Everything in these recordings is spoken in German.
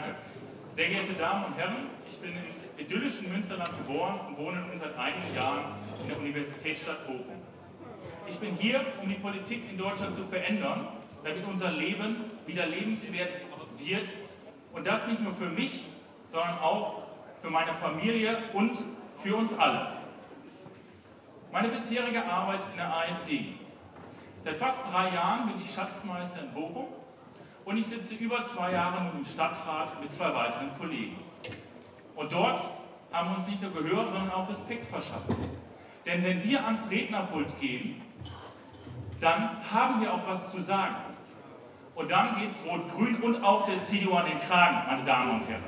Danke. Sehr geehrte Damen und Herren, ich bin im idyllischen Münsterland geboren und wohne nun seit einigen Jahren in der Universitätsstadt Bochum. Ich bin hier, um die Politik in Deutschland zu verändern, damit unser Leben wieder lebenswert wird und das nicht nur für mich, sondern auch für meine Familie und für uns alle. Meine bisherige Arbeit in der AfD. Seit fast 3 Jahren bin ich Schatzmeister in Bochum und ich sitze über 2 Jahre nun im Stadtrat mit 2 weiteren Kollegen. Und dort haben wir uns nicht nur Gehör, sondern auch Respekt verschafft. Denn wenn wir ans Rednerpult gehen, dann haben wir auch was zu sagen. Und dann geht es Rot-Grün und auch der CDU an den Kragen, meine Damen und Herren.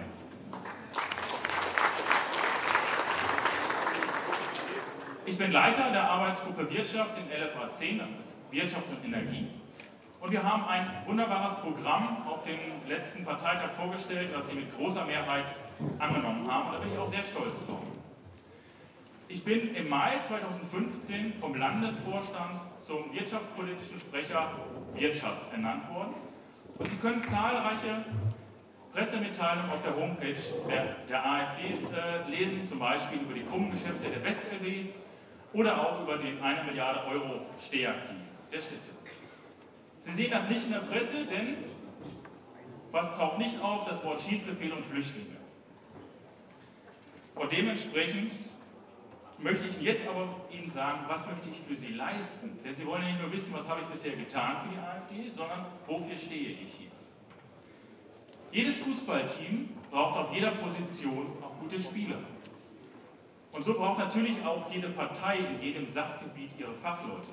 Ich bin Leiter der Arbeitsgruppe Wirtschaft in LFA 10, das ist Wirtschaft und Energie. Und wir haben ein wunderbares Programm auf dem letzten Parteitag vorgestellt, das Sie mit großer Mehrheit angenommen haben. Und da bin ich auch sehr stolz drauf. Ich bin im Mai 2015 vom Landesvorstand zum wirtschaftspolitischen Sprecher Wirtschaft ernannt worden. Und Sie können zahlreiche Pressemitteilungen auf der Homepage der AfD lesen, zum Beispiel über die krummen Geschäfte der WestLB oder auch über den 1 Milliarde Euro Steuerdeal der Städte. Sie sehen das nicht in der Presse, denn was taucht nicht auf? Das Wort Schießbefehl und Flüchtlinge. Und dementsprechend möchte ich jetzt aber Ihnen sagen, was möchte ich für Sie leisten? Denn Sie wollen ja nicht nur wissen, was habe ich bisher getan für die AfD, sondern wofür stehe ich hier? Jedes Fußballteam braucht auf jeder Position auch gute Spieler. Und so braucht natürlich auch jede Partei in jedem Sachgebiet ihre Fachleute.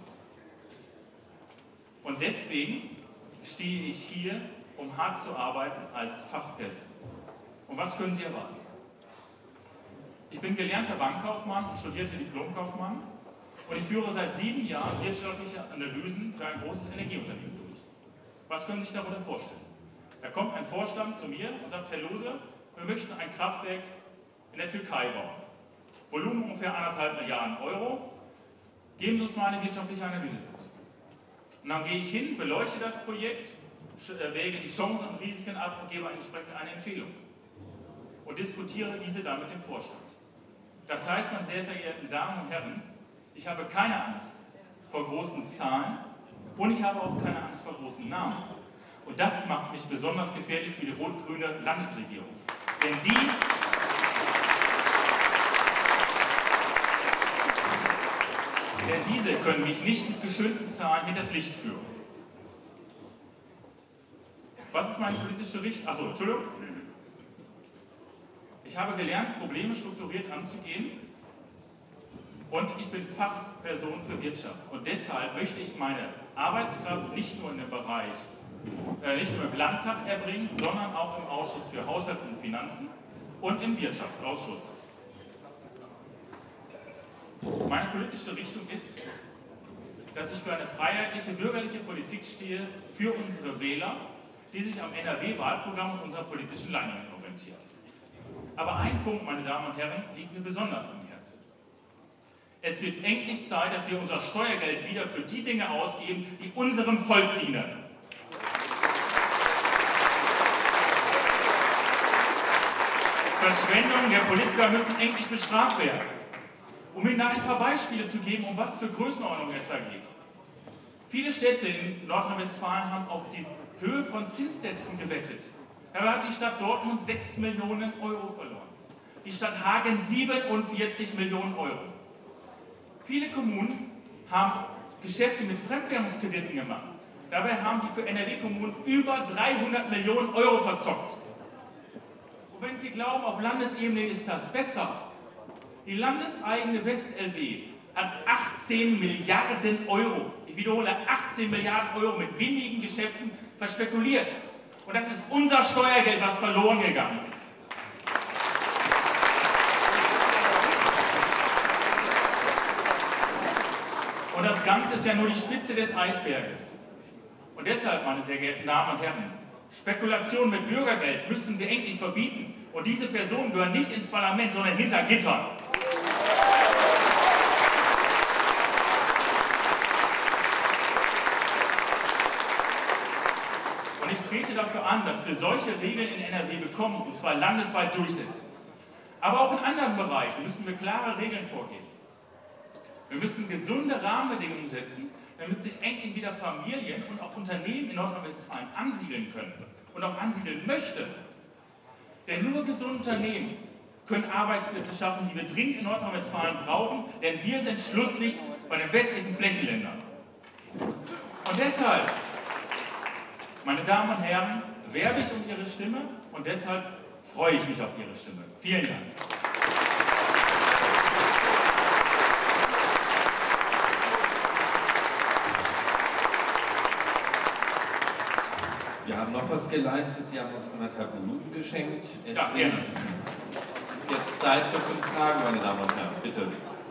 Und deswegen stehe ich hier, um hart zu arbeiten als Fachperson. Und was können Sie erwarten? Ich bin gelernter Bankkaufmann und studierter Diplomkaufmann und ich führe seit 7 Jahren wirtschaftliche Analysen für ein großes Energieunternehmen durch. Was können Sie sich darunter vorstellen? Da kommt ein Vorstand zu mir und sagt, Herr Lohse, wir möchten ein Kraftwerk in der Türkei bauen. Volumen ungefähr 1,5 Milliarden Euro. Geben Sie uns mal eine wirtschaftliche Analyse dazu. Und dann gehe ich hin, beleuchte das Projekt, wäge die Chancen und Risiken ab und gebe entsprechend eine Empfehlung. Und diskutiere diese dann mit dem Vorstand. Das heißt, meine sehr verehrten Damen und Herren, ich habe keine Angst vor großen Zahlen und ich habe auch keine Angst vor großen Namen. Und das macht mich besonders gefährlich für die rot-grüne Landesregierung. Denn diese können mich nicht mit geschönten Zahlen hinters Licht führen. Was ist meine politische Richtung? Achso, Entschuldigung. Ich habe gelernt, Probleme strukturiert anzugehen und ich bin Fachperson für Wirtschaft. Und deshalb möchte ich meine Arbeitskraft nicht nur in dem Bereich, nicht nur im Landtag erbringen, sondern auch im Ausschuss für Haushalt und Finanzen und im Wirtschaftsausschuss. Meine politische Richtung ist, dass ich für eine freiheitliche, bürgerliche Politik stehe, für unsere Wähler, die sich am NRW-Wahlprogramm und unserer politischen Leitlinien orientieren. Aber ein Punkt, meine Damen und Herren, liegt mir besonders am Herzen. Es wird endlich Zeit, dass wir unser Steuergeld wieder für die Dinge ausgeben, die unserem Volk dienen. Verschwendungen der Politiker müssen endlich bestraft werden. Um Ihnen da ein paar Beispiele zu geben, um was für Größenordnung es da geht. Viele Städte in Nordrhein-Westfalen haben auf die Höhe von Zinssätzen gewettet. Dabei hat die Stadt Dortmund 6 Millionen Euro verloren. Die Stadt Hagen 47 Millionen Euro. Viele Kommunen haben Geschäfte mit Fremdwährungskrediten gemacht. Dabei haben die NRW-Kommunen über 300 Millionen Euro verzockt. Und wenn Sie glauben, auf Landesebene ist das besser, die landeseigene WestLB hat 18 Milliarden Euro, ich wiederhole, 18 Milliarden Euro mit wenigen Geschäften verspekuliert. Und das ist unser Steuergeld, was verloren gegangen ist. Und das Ganze ist ja nur die Spitze des Eisberges. Und deshalb, meine sehr geehrten Damen und Herren, Spekulation mit Bürgergeld müssen wir endlich verbieten. Und diese Personen gehören nicht ins Parlament, sondern hinter Gittern. Und ich trete dafür an, dass wir solche Regeln in NRW bekommen, und zwar landesweit durchsetzen. Aber auch in anderen Bereichen müssen wir klare Regeln vorgeben. Wir müssen gesunde Rahmenbedingungen setzen, damit sich endlich wieder Familien und auch Unternehmen in Nordrhein-Westfalen ansiedeln können und auch ansiedeln möchten. Denn nur gesunde Unternehmen können Arbeitsplätze schaffen, die wir dringend in Nordrhein-Westfalen brauchen, denn wir sind Schlusslicht bei den westlichen Flächenländern. Und deshalb, meine Damen und Herren, werbe ich um Ihre Stimme und deshalb freue ich mich auf Ihre Stimme. Vielen Dank. Sie haben noch was geleistet, Sie haben uns 1,5 Minuten geschenkt. Es ist jetzt Zeit für 5 Fragen, meine Damen und Herren. Bitte.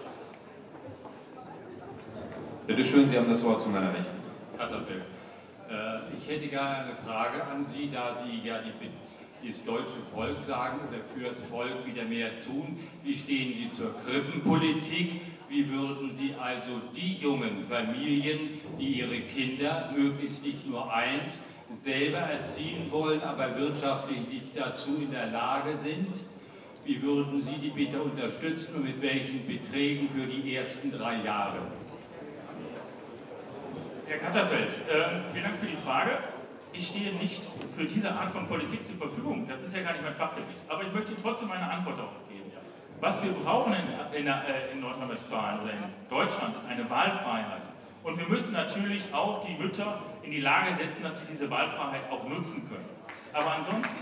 Bitte schön, Sie haben das Wort zu meiner Rechten. Katterfeld. Ich hätte gerne eine Frage an Sie, da Sie ja das deutsche Volk sagen oder fürs Volk wieder mehr tun. Wie stehen Sie zur Krippenpolitik? Wie würden Sie also die jungen Familien, die ihre Kinder, möglichst nicht nur eins, selber erziehen wollen, aber wirtschaftlich nicht dazu in der Lage sind, wie würden Sie die bitte unterstützen und mit welchen Beträgen für die ersten 3 Jahre? Herr Katterfeld, vielen Dank für die Frage. Ich stehe nicht für diese Art von Politik zur Verfügung. Das ist ja gar nicht mein Fachgebiet. Aber ich möchte Ihnen trotzdem eine Antwort darauf geben. Was wir brauchen in Nordrhein-Westfalen oder in Deutschland ist eine Wahlfreiheit. Und wir müssen natürlich auch die Mütter in die Lage setzen, dass sie diese Wahlfreiheit auch nutzen können. Aber ansonsten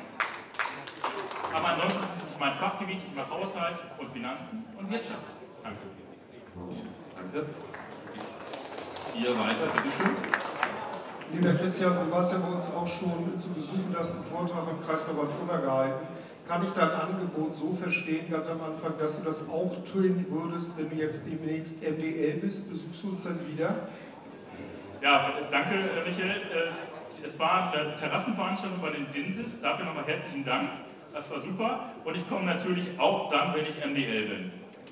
ist es nicht mein Fachgebiet. Ich mache Haushalt und Finanzen und Wirtschaft. Danke. Danke. Hier weiter, bitteschön. Lieber Christian, du warst ja bei uns auch schon zu Besuch und hast einen Vortrag im Kreisverband Unna gehalten. Kann ich dein Angebot so verstehen, ganz am Anfang, dass du das auch tun würdest, wenn du jetzt demnächst MDL bist? Besuchst du uns dann wieder? Ja, danke, Michael. Es war eine Terrassenveranstaltung bei den Dinsis. Dafür nochmal herzlichen Dank. Das war super. Und ich komme natürlich auch dann, wenn ich MDL bin.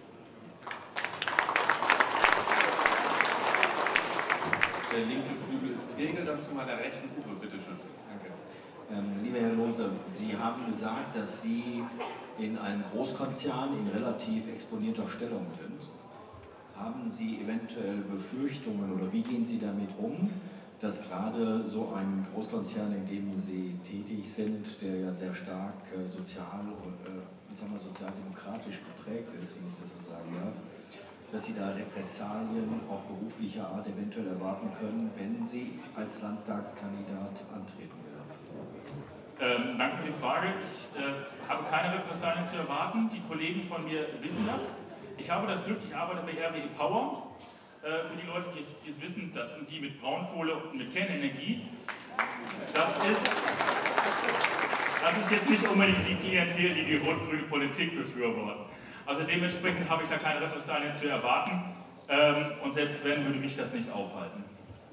Der linke Flügel ist träge, dann zu meiner rechten. Uwe, bitteschön. Danke. Lieber Herr Lohse, Sie haben gesagt, dass Sie in einem Großkonzern in relativ exponierter Stellung sind. Haben Sie eventuell Befürchtungen oder wie gehen Sie damit um, dass gerade so ein Großkonzern, in dem Sie tätig sind, der ja sehr stark sozialdemokratisch geprägt ist, wenn ich das so sagen darf, dass Sie da Repressalien auch beruflicher Art eventuell erwarten können, wenn Sie als Landtagskandidat antreten werden? Danke für die Frage. Ich habe keine Repressalien zu erwarten. Die Kollegen von mir wissen das. Ich habe das Glück, ich arbeite bei RWE Power. Für die Leute, die es wissen, das sind die mit Braunkohle und mit Kernenergie. Das ist jetzt nicht unbedingt die Klientel, die rot-grüne Politik befürworten. Also dementsprechend habe ich da keine Repressalien zu erwarten und selbst wenn, würde mich das nicht aufhalten.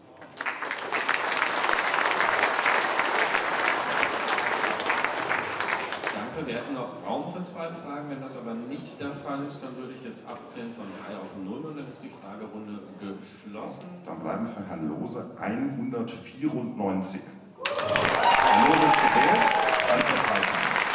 Danke, wir hätten noch Raum für 2 Fragen. Wenn das aber nicht der Fall ist, dann würde ich jetzt abzählen von 3 auf 0 und dann ist die Fragerunde geschlossen. Dann bleiben für Herrn Lohse 194. Herr Lohse ist gewählt, dann verbreiten.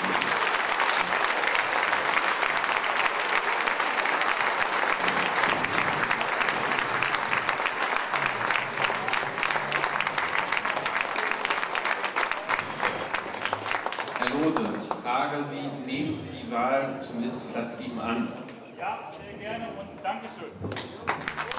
Herr Lohse, ich frage Sie, nehmen Sie die Wahl zum Listenplatz 7 an? Ja, sehr gerne und Dankeschön.